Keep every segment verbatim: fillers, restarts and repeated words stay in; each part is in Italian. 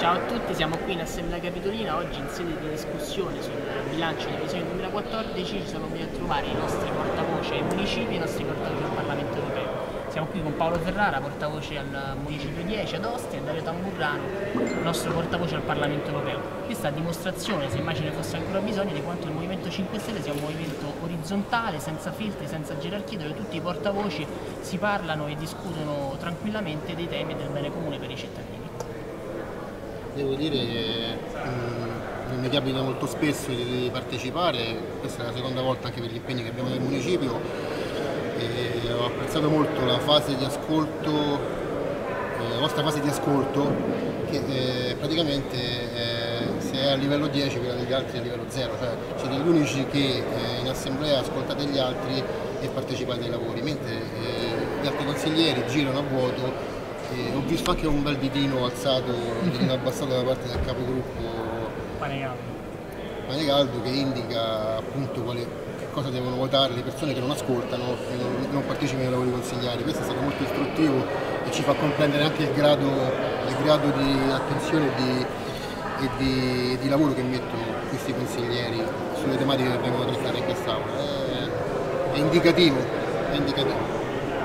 Ciao a tutti, siamo qui in Assemblea Capitolina, oggi in sede di discussione sul bilancio di previsione duemilaquattordici ci sono venuti a trovare i nostri portavoce ai municipi e i nostri portavoce al Parlamento Europeo. Siamo qui con Paolo Ferrara, portavoce al Municipio dieci ad Ostia, e Dario Tamburrano, nostro portavoce al Parlamento Europeo. Questa dimostrazione, se mai ce ne fosse ancora bisogno, di quanto il Movimento cinque Stelle sia un movimento orizzontale, senza filtri, senza gerarchie, dove tutti i portavoci si parlano e discutono tranquillamente dei temi del bene comune per i cittadini. Devo dire che mh, non mi capita molto spesso di partecipare, questa è la seconda volta anche per gli impegni che abbiamo nel municipio, e ho apprezzato molto la fase di ascolto, eh, la vostra fase di ascolto, che eh, praticamente eh, se è a livello dieci quella degli altri è a livello zero, cioè siete gli unici che eh, in assemblea ascoltate gli altri e partecipate ai lavori, mentre eh, gli altri consiglieri girano a vuoto. E ho visto anche un bel ditino alzato, un ditino abbassato da parte del capogruppo Panegaldo, che indica appunto quale, che cosa devono votare le persone che non ascoltano e non, non partecipano ai lavori consigliari. Questo è stato molto istruttivo e ci fa comprendere anche il grado, il grado di attenzione e di, e di, di lavoro che mettono questi consiglieri sulle tematiche che vengono trattate in quest'Aula. È, è indicativo, è indicativo.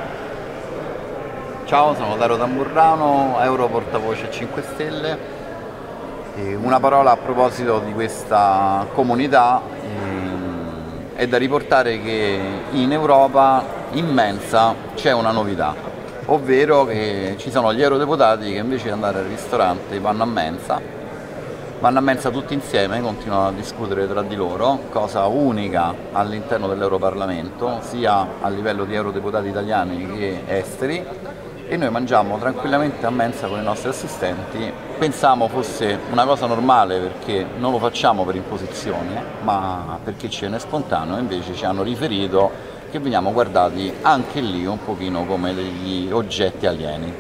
Ciao, sono Dario Tamburrano, Euro portavoce cinque Stelle. E una parola a proposito di questa comunità, eh, è da riportare che in Europa immensa c'è una novità, ovvero che ci sono gli eurodeputati che invece di andare al ristorante vanno a mensa, vanno a mensa tutti insieme, continuano a discutere tra di loro, cosa unica all'interno dell'Europarlamento, sia a livello di eurodeputati italiani che esteri. E noi mangiamo tranquillamente a mensa con i nostri assistenti. Pensavamo fosse una cosa normale perché non lo facciamo per imposizione, ma perché ci viene spontaneo, invece ci hanno riferito che veniamo guardati anche lì un pochino come degli oggetti alieni.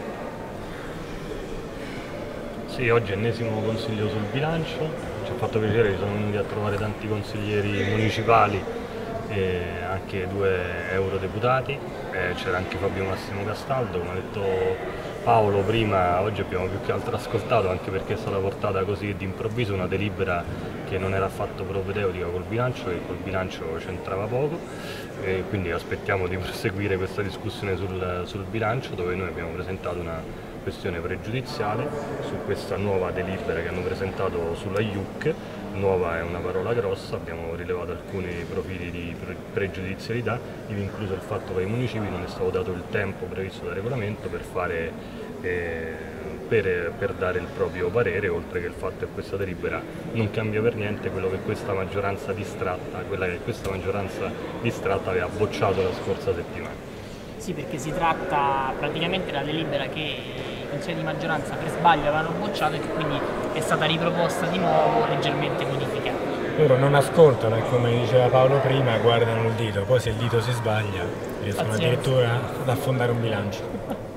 Sì, oggi è ennesimo consiglio sul bilancio, ci ha fatto piacere, ci sono venuti a trovare tanti consiglieri municipali e anche due eurodeputati, eh, c'era anche Fabio Massimo Castaldo, come ha detto Paolo prima. Oggi abbiamo più che altro ascoltato, anche perché è stata portata così d'improvviso una delibera che non era affatto propedeutica col bilancio e col bilancio c'entrava poco, e quindi aspettiamo di proseguire questa discussione sul, sul bilancio, dove noi abbiamo presentato una questione pregiudiziale su questa nuova delibera che hanno presentato sulla I U C. Nuova è una parola grossa, abbiamo rilevato alcuni profili di pregiudizialità, ivi incluso il fatto che ai municipi non è stato dato il tempo previsto dal regolamento per, fare, eh, per, per dare il proprio parere, oltre che il fatto che questa delibera non cambia per niente quello che questa maggioranza distratta, quella che questa maggioranza distratta aveva bocciato la scorsa settimana. Sì, perché si tratta praticamente della delibera che i consigli di maggioranza per sbaglio avevano bocciato e che quindi è stata riproposta di nuovo, leggermente modificata. Loro non ascoltano e, come diceva Paolo prima, guardano il dito, poi se il dito si sbaglia riescono addirittura ad affondare un bilancio.